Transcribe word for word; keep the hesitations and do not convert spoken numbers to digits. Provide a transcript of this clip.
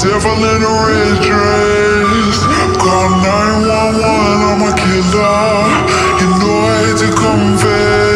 devil in a red dress. Call nine one one, I'm a killer. You know I had to confess.